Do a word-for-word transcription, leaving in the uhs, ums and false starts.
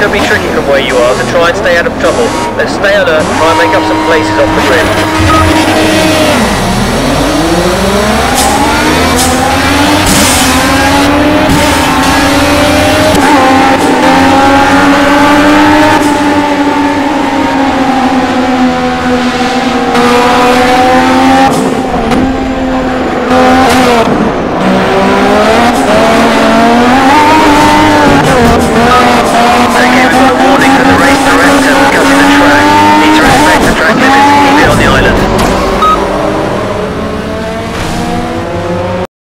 could be tricky from where you are, so try and stay out of trouble. Let's stay alert and try and make up some places off the grid.